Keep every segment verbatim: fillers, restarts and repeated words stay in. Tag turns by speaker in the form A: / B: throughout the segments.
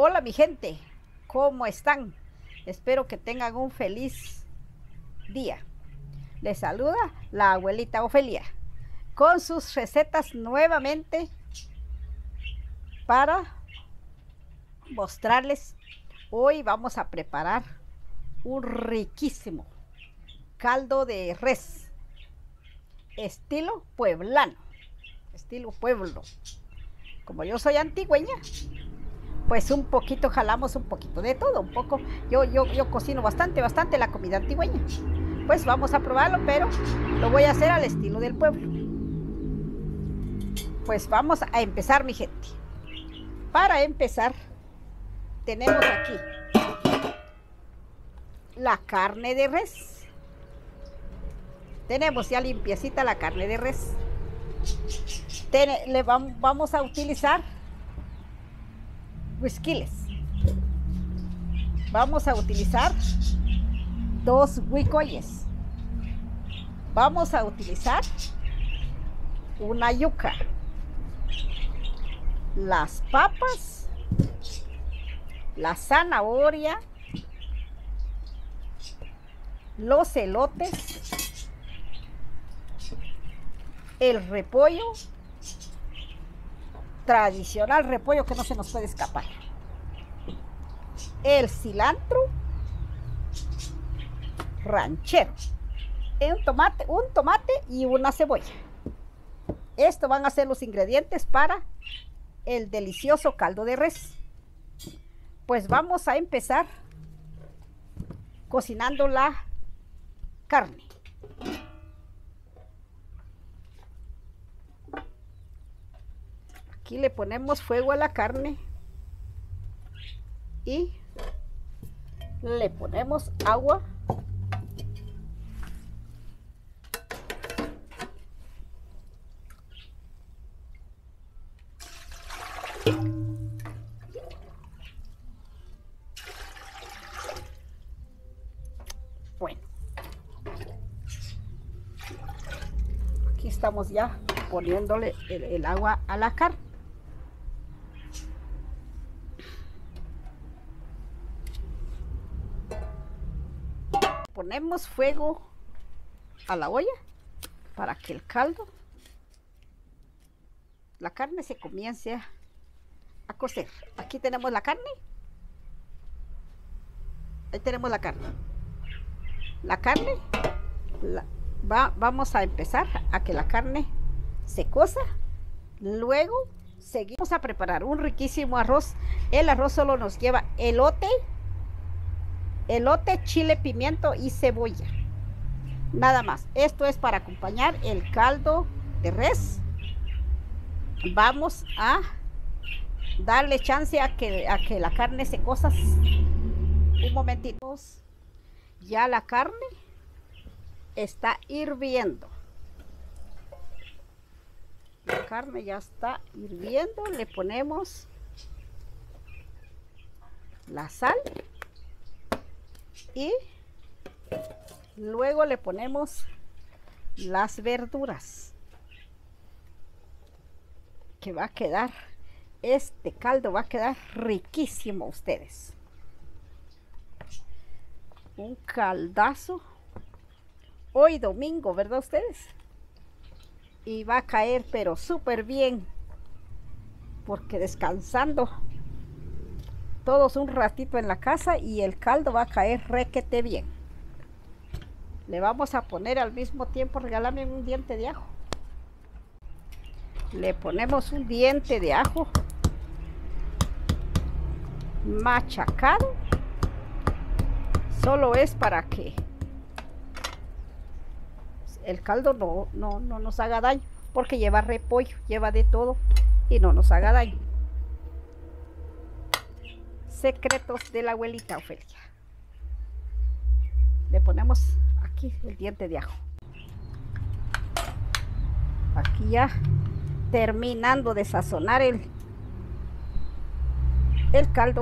A: Hola mi gente, ¿cómo están? Espero que tengan un feliz día. Les saluda la abuelita Ofelia con sus recetas nuevamente para mostrarles. Hoy vamos a preparar un riquísimo caldo de res estilo pueblano, estilo pueblo. Como yo soy antigüeña, pues un poquito jalamos un poquito de todo, un poco. Yo, yo, yo cocino bastante, bastante la comida antigüeña. Pues vamos a probarlo, pero lo voy a hacer al estilo del pueblo. Pues vamos a empezar, mi gente. Para empezar, tenemos aquí la carne de res. Tenemos ya limpiecita la carne de res. Ten, le vamos, vamos a utilizar huisquiles. Vamos a utilizar dos huicoyes. Vamos a utilizar una yuca, las papas, la zanahoria, los elotes, el repollo tradicional, repollo que no se nos puede escapar, el cilantro ranchero, un tomate, un tomate y una cebolla. Estos van a ser los ingredientes para el delicioso caldo de res. Pues vamos a empezar cocinando la carne. Aquí le ponemos fuego a la carne y le ponemos agua. Bueno, aquí estamos ya poniéndole el, el agua a la carne. Ponemos fuego a la olla para que el caldo, la carne se comience a, a cocer. Aquí tenemos la carne. Ahí tenemos la carne. La carne, la, va, vamos a empezar a que la carne se cosa. Luego seguimos a preparar un riquísimo arroz. El arroz solo nos lleva elote, elote, chile, pimiento y cebolla. Nada más. Esto es para acompañar el caldo de res. Vamos a darle chance a que, a que la carne se cosa un momentito. Ya la carne está hirviendo. La carne ya está hirviendo. Le ponemos la sal y luego le ponemos las verduras, que va a quedar, este caldo va a quedar riquísimo ustedes. Un caldazo hoy domingo, ¿verdad ustedes? Y va a caer pero súper bien, porque descansando todos un ratito en la casa y el caldo va a caer requete bien. Le vamos a poner al mismo tiempo, regálame un diente de ajo. Le ponemos un diente de ajo machacado. Solo es para que el caldo no, no, no nos haga daño, porque lleva repollo, lleva de todo y no nos haga daño. Secretos de la abuelita Ofelia. Le ponemos aquí el diente de ajo. Aquí ya terminando de sazonar el, el caldo.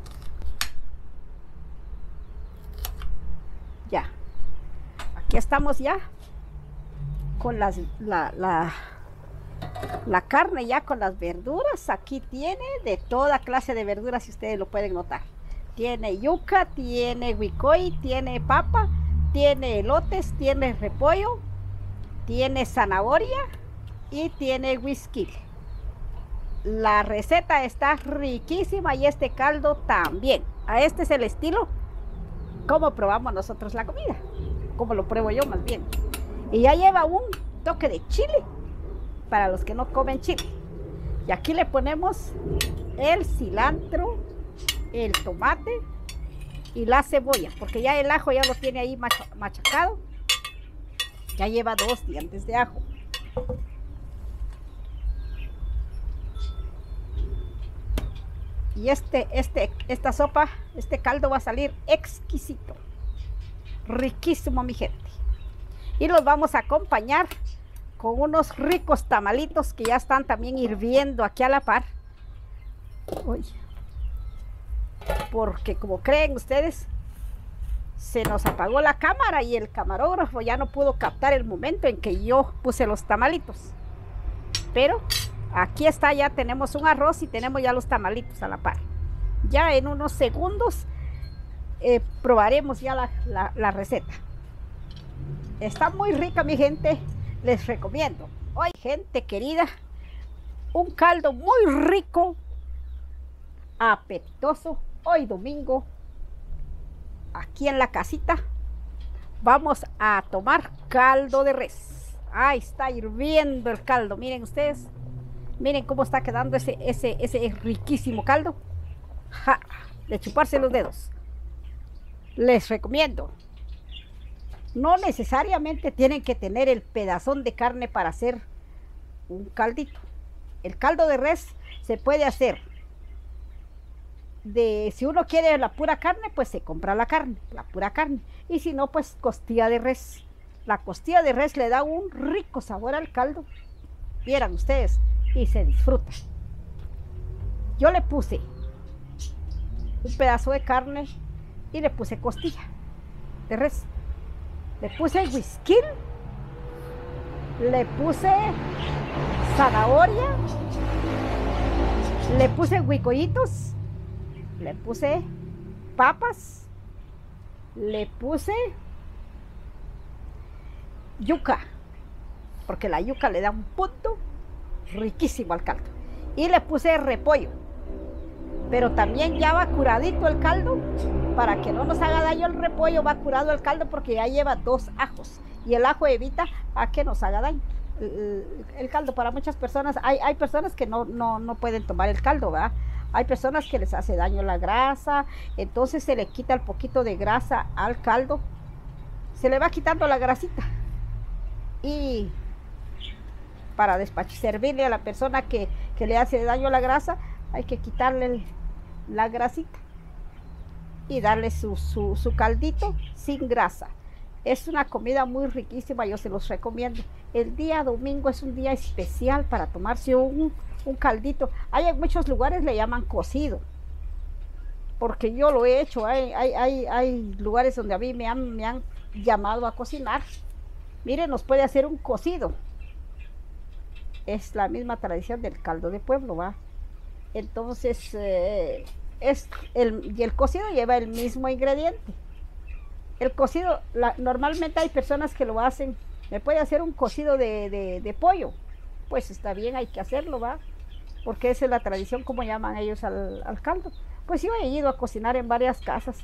A: Ya. Aquí estamos ya con las, la, la, La carne ya con las verduras, aquí tiene de toda clase de verduras, si ustedes lo pueden notar. Tiene yuca, tiene huicoy, tiene papa, tiene elotes, tiene repollo, tiene zanahoria y tiene whisky. La receta está riquísima y este caldo también. A este es el estilo como probamos nosotros la comida, como lo pruebo yo más bien. Y ya lleva un toque de chile para los que no comen chile. Y aquí le ponemos el cilantro, el tomate y la cebolla, porque ya el ajo ya lo tiene ahí machacado. Ya lleva dos dientes de ajo. Y este, este, esta sopa, este caldo va a salir exquisito, riquísimo, mi gente. Y los vamos a acompañar con unos ricos tamalitos que ya están también hirviendo aquí a la par. Uy. Porque como creen ustedes, se nos apagó la cámara y el camarógrafo ya no pudo captar el momento en que yo puse los tamalitos. Pero aquí está, ya tenemos un arroz y tenemos ya los tamalitos a la par. Ya en unos segundos eh, probaremos ya la, la, la receta. Está muy rica, mi gente, les recomiendo. Hoy, gente querida, un caldo muy rico, apetitoso. Hoy domingo, aquí en la casita, vamos a tomar caldo de res. Ahí está hirviendo el caldo, miren ustedes. Miren cómo está quedando ese, ese, ese riquísimo caldo. Ja, de chuparse los dedos. Les recomiendo. No necesariamente tienen que tener el pedazón de carne para hacer un caldito. El caldo de res se puede hacer de, si uno quiere la pura carne, pues se compra la carne, la pura carne. Y si no, pues costilla de res. La costilla de res le da un rico sabor al caldo. Vieran ustedes. Y se disfruta. Yo le puse un pedazo de carne y le puse costilla de res. Le puse whisky, le puse zanahoria, le puse huicollitos, le puse papas, le puse yuca, porque la yuca le da un punto riquísimo al caldo. Y le puse repollo, pero también ya va curadito el caldo, para que no nos haga daño el repollo. Va curado el caldo porque ya lleva dos ajos y el ajo evita a que nos haga daño el, el caldo. Para muchas personas, hay, hay personas que no, no, no pueden tomar el caldo, ¿verdad? Hay personas que les hace daño la grasa, entonces se le quita el poquito de grasa al caldo, se le va quitando la grasita. Y para despachar, servirle a la persona que, que le hace daño la grasa, hay que quitarle el, la grasita y darle su, su, su caldito sin grasa. Es una comida muy riquísima, yo se los recomiendo. El día domingo es un día especial para tomarse un, un caldito. Hay en muchos lugares le llaman cocido, porque yo lo he hecho. Hay, hay, hay, hay lugares donde a mí me han, me han llamado a cocinar. Miren, nos puede hacer un cocido. Es la misma tradición del caldo de pueblo, ¿va? Entonces, eh, es el, y el cocido lleva el mismo ingrediente. El cocido, la, normalmente hay personas que lo hacen, me puede hacer un cocido de, de, de pollo. Pues está bien, hay que hacerlo, ¿va? Porque esa es la tradición, como llaman ellos al, al caldo. Pues yo he ido a cocinar en varias casas.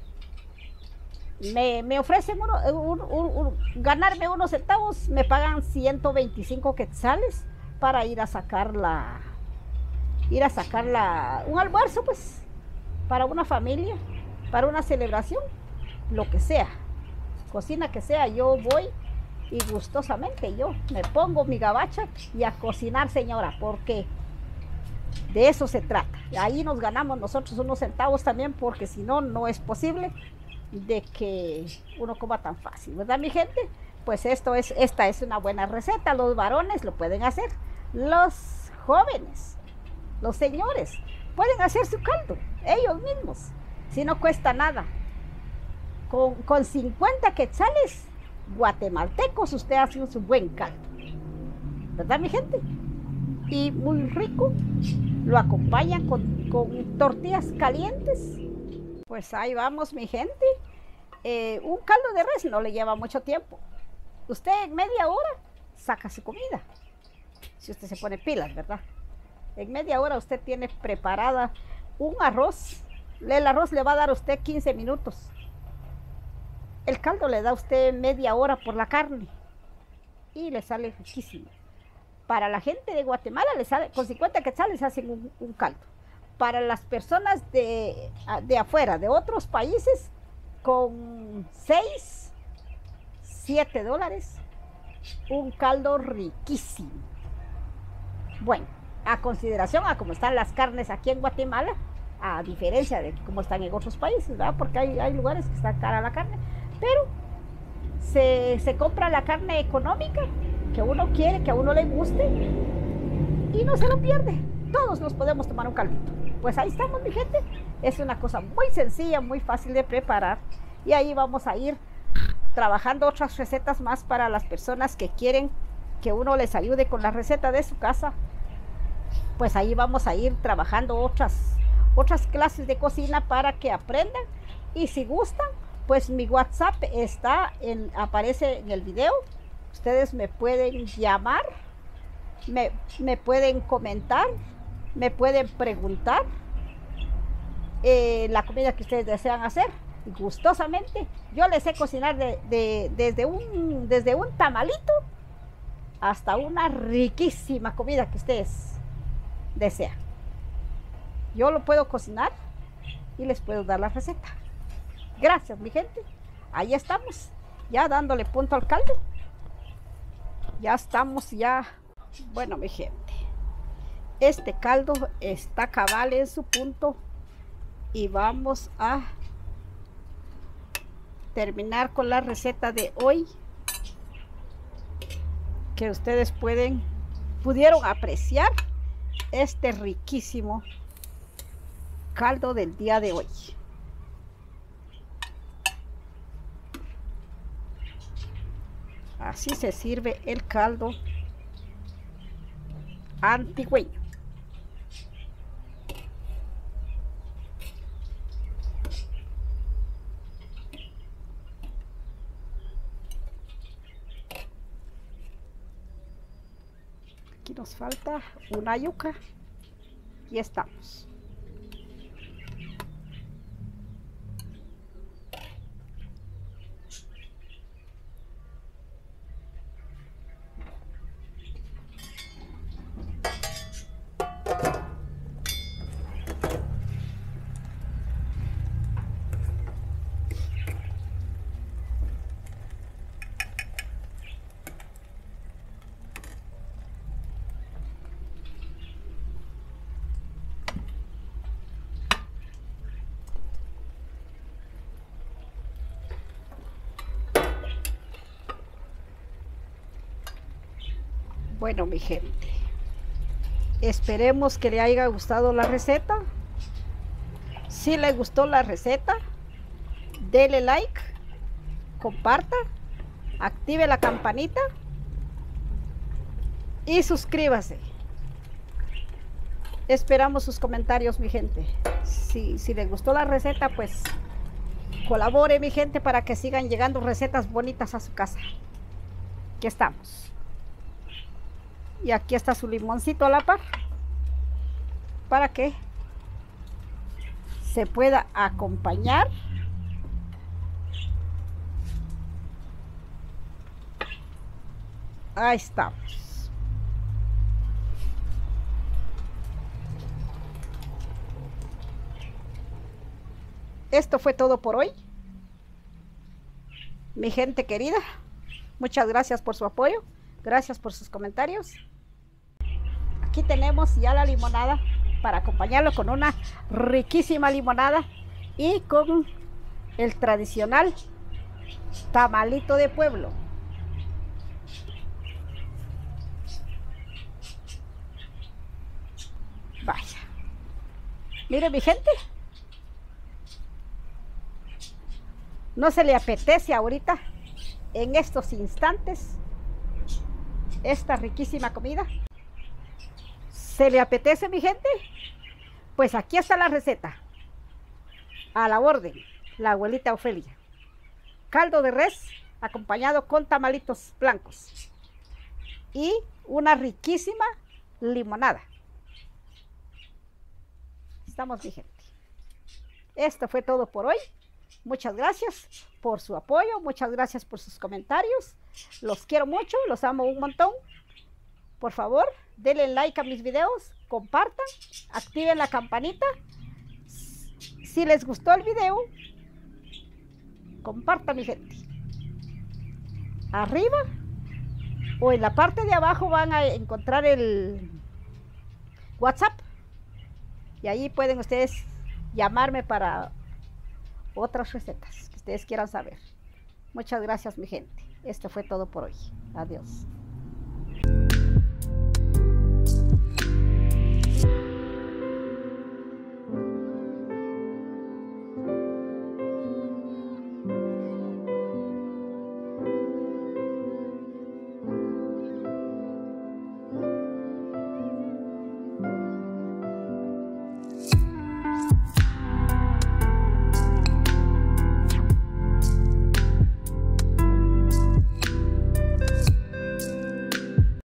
A: Me, me ofrecen uno, un, un, un, ganarme unos centavos, me pagan ciento veinticinco quetzales para ir a sacar la, ir a sacar la, un almuerzo, pues, para una familia, para una celebración, lo que sea, cocina que sea, yo voy y gustosamente yo me pongo mi gabacha y a cocinar, señora, porque de eso se trata. Ahí nos ganamos nosotros unos centavos también, porque si no, no es posible de que uno coma tan fácil, ¿verdad, mi gente? Pues esto es, esta es una buena receta. Los varones lo pueden hacer, los jóvenes, los señores pueden hacer su caldo ellos mismos, si no cuesta nada. Con, con cincuenta quetzales guatemaltecos usted hace un buen caldo, ¿verdad, mi gente? y muy rico. Lo acompañan con, con tortillas calientes. Pues ahí vamos, mi gente. Eh, un caldo de res no le lleva mucho tiempo. Usted en media hora saca su comida. Si usted se pone pilas, ¿verdad? En media hora usted tiene preparada un arroz. El arroz le va a dar a usted quince minutos. El caldo le da a usted media hora por la carne. Y le sale riquísimo. Para la gente de Guatemala, le sale, con cincuenta quetzales hacen un, un caldo. Para las personas de, de afuera, de otros países, con seis, siete dólares, un caldo riquísimo. Bueno, a consideración a cómo están las carnes aquí en Guatemala, a diferencia de cómo están en otros países, ¿verdad? Porque hay, hay lugares que está cara la carne, pero se, se compra la carne económica que uno quiere, que a uno le guste y no se lo pierde. Todos nos podemos tomar un caldito. Pues ahí estamos, mi gente. Es una cosa muy sencilla, muy fácil de preparar y ahí vamos a ir trabajando otras recetas más para las personas que quieren que uno les ayude con la receta de su casa. Pues ahí vamos a ir trabajando otras otras clases de cocina para que aprendan, y si gustan, pues mi WhatsApp está en, aparece en el video. Ustedes me pueden llamar, me, me pueden comentar, me pueden preguntar eh, la comida que ustedes desean hacer. Gustosamente, yo les sé cocinar de, de, desde, un, desde un tamalito hasta una riquísima comida que ustedes desean. Yo lo puedo cocinar y les puedo dar la receta. Gracias, mi gente. Ahí estamos, ya dándole punto al caldo. Ya estamos, ya. Bueno, mi gente, este caldo está cabal en su punto y vamos a terminar con la receta de hoy, que ustedes pueden pudieron apreciar este riquísimo caldo del día de hoy. Así se sirve el caldo antigüeño. Aquí nos falta una yuca y estamos. Bueno, mi gente, esperemos que le haya gustado la receta. Si le gustó la receta, dele like, comparta, active la campanita y suscríbase. Esperamos sus comentarios, mi gente. Si, si les gustó la receta, pues colabore, mi gente, para que sigan llegando recetas bonitas a su casa. Aquí estamos. Y aquí está su limoncito a la par, para que se pueda acompañar ahí estamos. Esto fue todo por hoy, mi gente querida. Muchas gracias por su apoyo, gracias por sus comentarios. Aquí tenemos ya la limonada para acompañarlo con una riquísima limonada y con el tradicional tamalito de pueblo. Vaya, mire, mi gente, no se le apetece ahorita en estos instantes esta riquísima comida. ¿Se le apetece, mi gente? Pues aquí está la receta. A la orden, la abuelita Ofelia. Caldo de res acompañado con tamalitos blancos y una riquísima limonada. Estamos, mi gente. Esto fue todo por hoy. Muchas gracias por su apoyo, muchas gracias por sus comentarios. Los quiero mucho, los amo un montón. Por favor, denle like a mis videos, compartan, activen la campanita. Si les gustó el video, compartan, mi gente. Arriba o en la parte de abajo van a encontrar el WhatsApp. Y ahí pueden ustedes llamarme para otras recetas que ustedes quieran saber. Muchas gracias, mi gente. Esto fue todo por hoy. Adiós.